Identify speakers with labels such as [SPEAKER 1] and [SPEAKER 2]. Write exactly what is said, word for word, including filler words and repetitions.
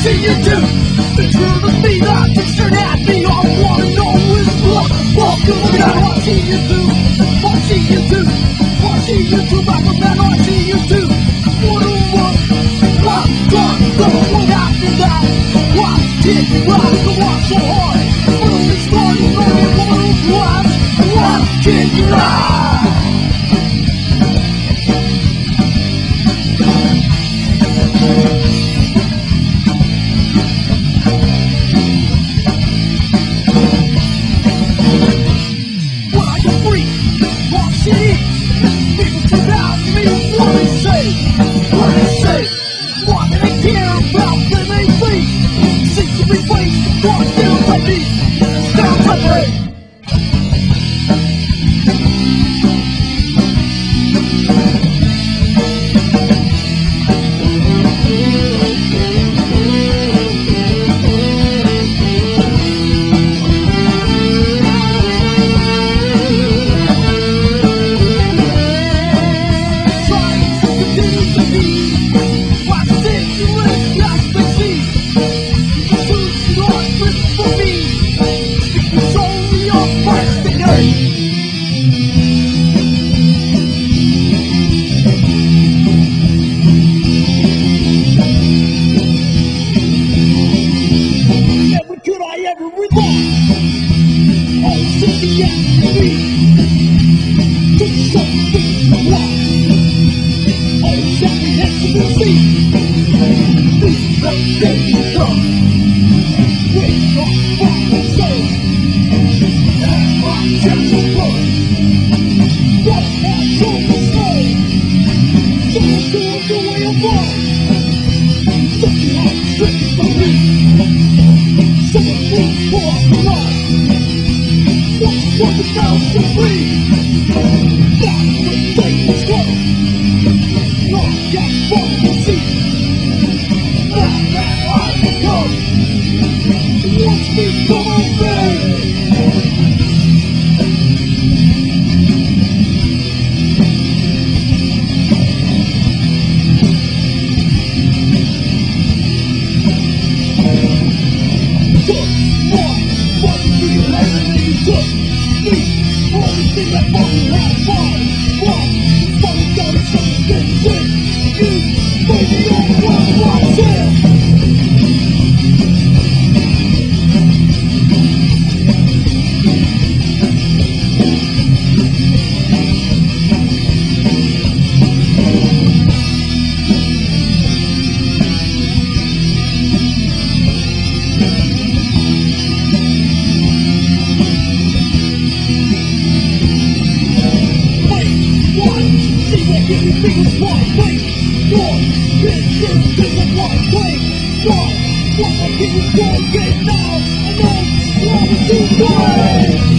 [SPEAKER 1] watching you do. Through the feet, I pictured at me. All I wanna know is what. Welcome again, watching you do. Watching you do. Watching you do. Back up and watching you do. What do what? What done? Go what after that? What did you rock the walk so hard? What is starting? What what? What did you rock?
[SPEAKER 2] What I do is get now, I know what to do.